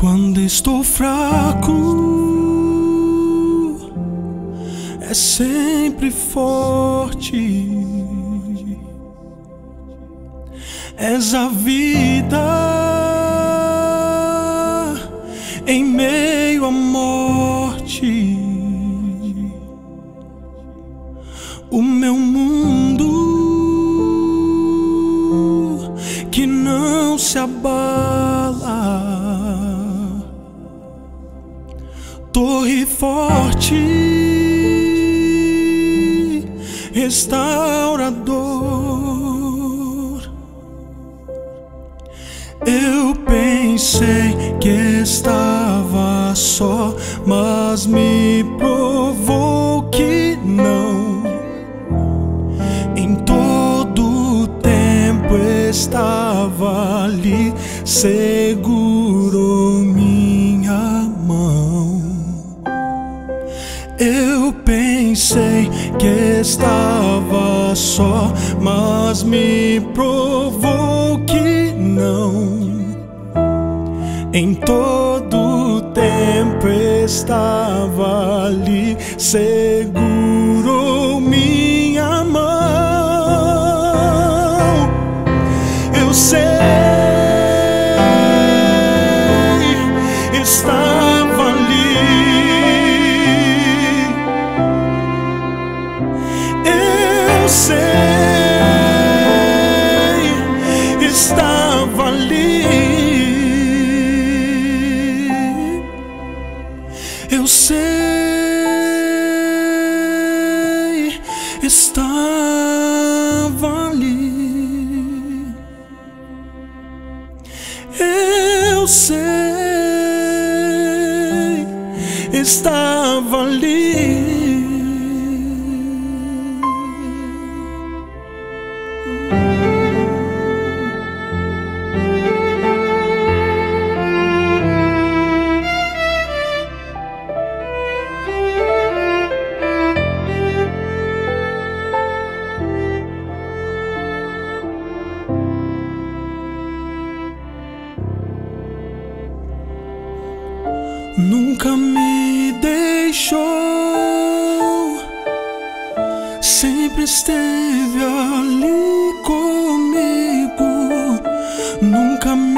Quando estou fraco, é sempre forte. És a vida em meio à morte. O meu mundo que não se abala. Torre forte, restaurador. Eu pensei que estava só, mas me provou que não. Em todo o tempo estava ali, segurou minha mão. Eu pensei que estava só, mas me provou que não. Em todo o tempo estava ali, segurou minha mão. Eu sei, estava ali. Eu sei, estava ali. Eu sei, estava ali. Eu sei, estava ali. Nunca me deixou, sempre esteve ali comigo, nunca me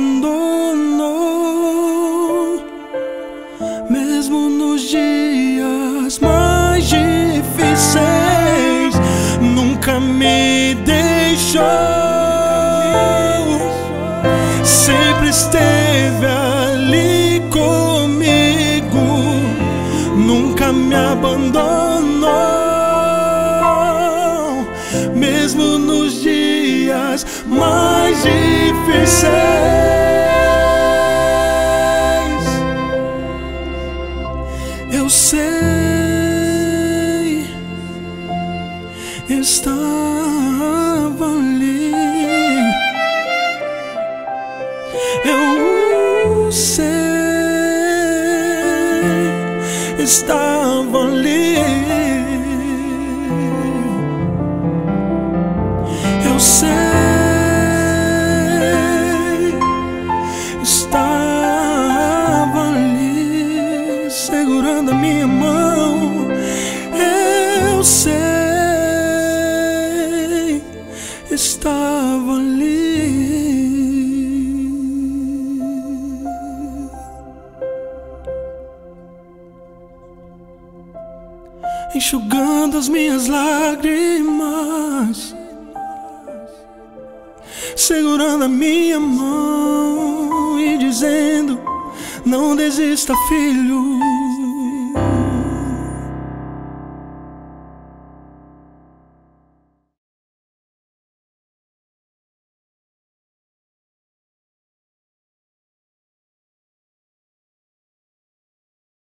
abandonou, mesmo nos dias mais difíceis. Nunca me deixou, sempre esteve ali comigo, nunca me abandonou, mesmo nos dias mais difíceis. Eu sei, estava ali. Eu sei, estava ali. Eu sei, estava ali, segurando a minha mão. Eu sei, estava ali. Enxugando as minhas lágrimas, segurando a minha mão e dizendo: não desista, filho.